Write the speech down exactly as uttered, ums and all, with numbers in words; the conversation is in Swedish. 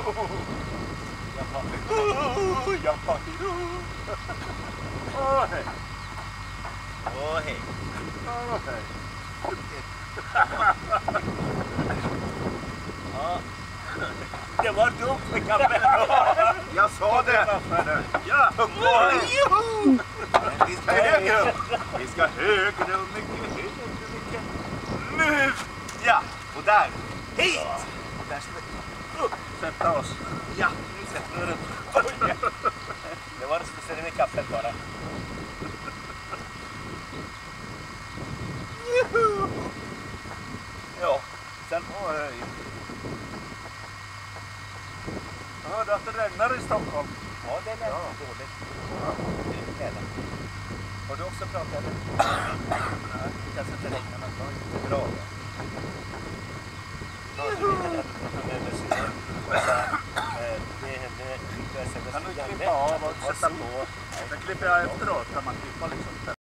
Jaha. Åh hej. Åh hej. Åh hej. Ja. Det var dumt med kaffet. Jag sa det. Ja. Joho! Vi ska högre upp. Vi ska högre och mycket högre. Mycket. Nu. Ja. Och där. Hit. Där ska vi upp. Sätta oss. Ja. Nu sätter vi upp. Det var det speciellt med kaffet bara. Juhu. Ja. Sen... Åh hej. Jag hörde att det regnar i Stockholm. Ja, det lät Ja. dåligt. Ja. Det lät. Har du också pratat? Nej, det kanske inte regnar, men det var inte bra. Ja, du vet att jag pratade med museet. Och så eh, det hände skickade sms. Kan du klippa av och sätta på? Sen klipper jag efteråt. Kan man klippa liksom.